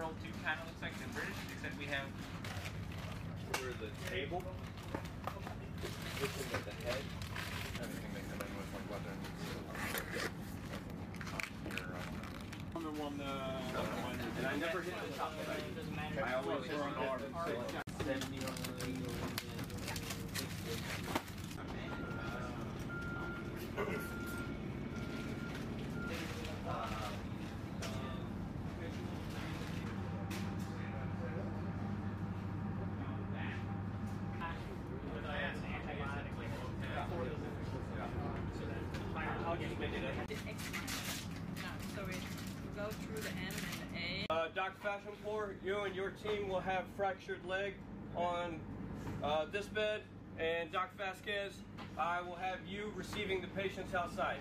Pearl 2 kind of looks like the British, except we have for the table. Looking at the head. Everything they come in with, like weapons. And I never hit the top of it. I always hit on arm. 70 on the So we go through the M and the A. Dr. Fashionpour, you and your team will have fractured leg on this bed, and Dr. Vasquez, I will have you receiving the patients outside.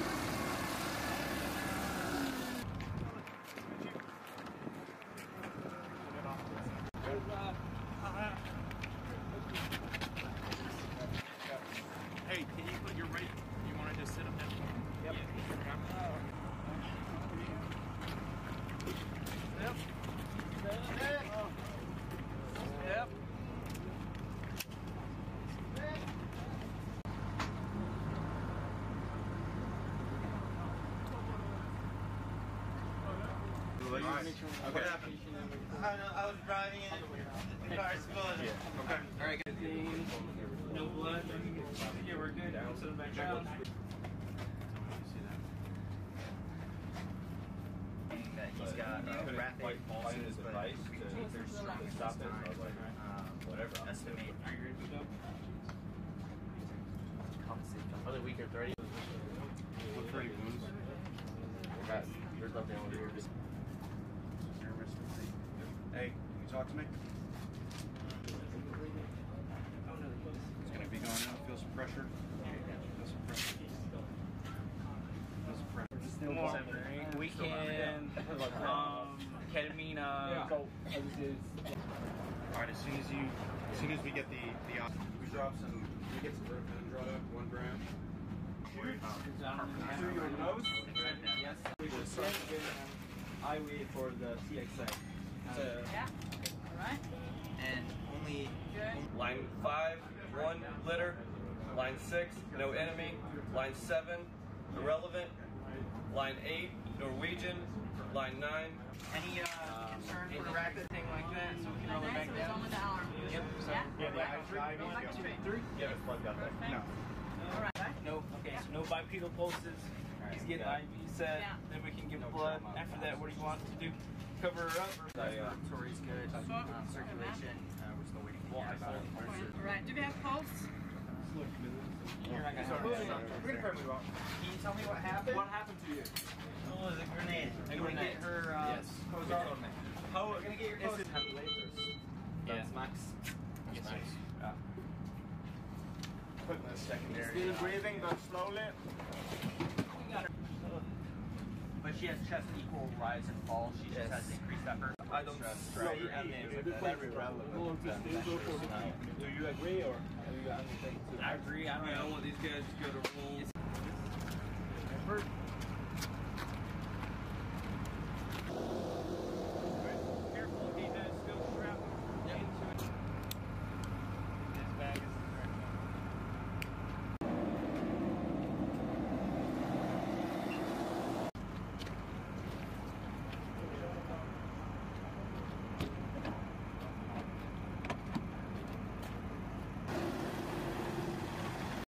Hey, can you put your right? You want to just sit up there? Yep. Yep. Yep. What happened? I was driving in the car exploded. Yeah. Okay. All right. Good. No blood. Yeah, we're good. I'll sit him back down. He's got rapid pulses, but device to stop this. I was like, whatever. Estimate. Are they weak or 30? What 30 wounds? There's nothing over here. Hey, can you talk to me? It's going to be going out. Feel some pressure. Feel some pressure. Feel some pressure. We can ketamine. All right. As soon as we get the we drop some. We get some Rogaine drawn up, 1 gram. Through your nose? Yes. I wait for the CXA. Yeah. All right. And only Good. Line 5, 1 litter. Line 6, no enemy. Line 7, irrelevant. Line 8, Norwegian. Line 9. Any concern for the rapid thing like that? So we can roll it back So it's down. only the arm. Yep. So Yeah. like a straight. 3? Yeah, it's plugged out there. No. All right. No. Okay. So no bipedal pulses. He's getting IV set. Yeah. Then we can give blood. After that, what do you want to do? Cover her up? Or respiratory's good. Circulation. We're still waiting to hear about it. All right. Do we have pulse? You're not gonna We're gonna probably walk. Can you tell me what happened? What happened to you? It was a grenade. Are you gonna get her clothes on? Oh, we're gonna get your clothes. That's max. Yes, nice. Putting the secondary. Still breathing, but slowly. But she has chest equal rise and fall. She just has increased effort. I don't stress. Do you agree, or have you got anything to? I agree. I don't I want these guys to go to roll.